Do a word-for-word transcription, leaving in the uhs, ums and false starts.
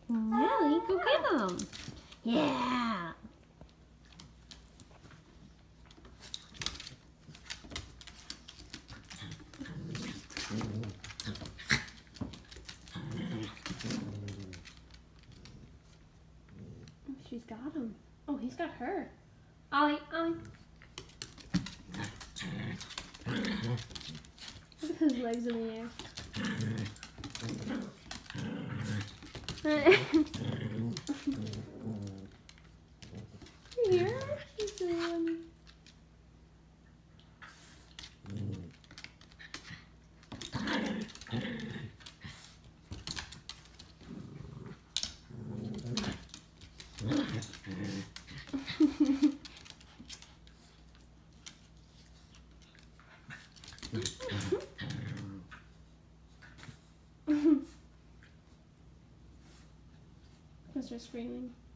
Nellie, go get him. Yeah. She's got him. Oh, he's got her. Ollie, Ollie. Look at his legs in the air. Here, he's um. Because they're screaming.